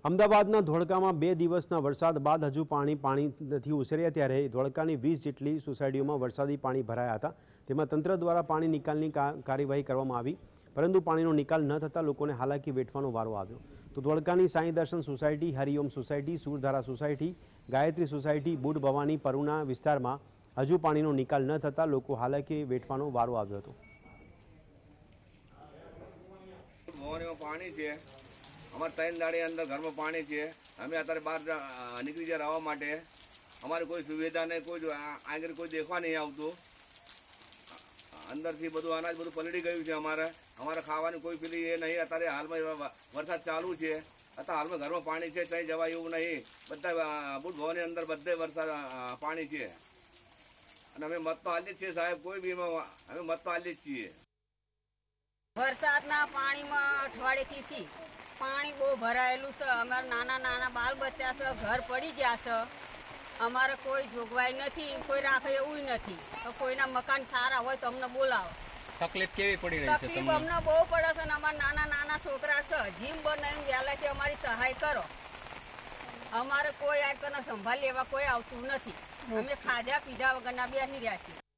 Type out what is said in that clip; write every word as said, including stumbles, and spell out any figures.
અમદાવાદના ધોળકામાં બે દિવસના વરસાદ બાદ હજુ પાણી પાણી નથી ઉછર્યા ત્યારે ધોળકાની વીસ જેટલી સોસાયટીઓમાં વરસાદી પાણી ભરાયા હતા। તેમાં તંત્ર દ્વારા પાણી નિકાલની કાર્યવાહી કરવામાં આવી, પરંતુ પાણીનો નિકાલ ન થતાં લોકોને હાલાકી વેઠવાનો વારો આવ્યો। તો ધોળકાની Sai Darshan society, Hariom society, Surdhara society, Gayatri society, બુડ ભવાની પરુણા વિસ્તારમાં હજુ પાણીનો નિકાલ ન થતાં લોકો હાલાકી વેઠવાનો વારો આવ્યો હતો। पानी है अमर तीन दाड़ी अंदर घर में पानी है। हमें अतर बाहर निकली जाए रवा माटे हमारे कोई सुविधा नहीं, कोई आगे कोई देखवा नहीं आवतु। अंदर थी बधु अनाज बधु पलड़ी गयु है। हमारे हमारे खावा कोई पेली ये नहीं। अतारे हाल में वरसाद चालू है, अतः हाल में घर में पानी है, कहीं जवा एवं नहीं। बधा बुध भवन अंदर बधे वरसाद पानी है। हमें मत तो आली छे साहेब, कोई भी हमें मत तो आली छे। वरसादना पानी में अठवाडिये थी सी पानी बहु भरायेलू है। अमारा नाना नाना बाल बच्चा से घर पड़ी गया है। अमारे कोई जोगवाई नहीं, कोई राखे एवं नहीं। तो कोईना मकान सारा हो तो अमने बोलावो। तकलीफ केवी पड़ी रही है? तकलीफ अमने बहु पड़े छे। अमारा नाना नाना छोकरा से जीम बनावीने वहेला के अमारी सहाय करो। अमारे कोई आकने संभाळ लेवा कोई आवतुं नथी। अमे खाधा पीधा वगरना बेसी रह्या छीए।